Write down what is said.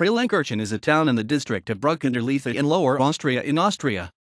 Prellenkirchen is a town in the district of Bruck under Leitha in Lower Austria in Austria.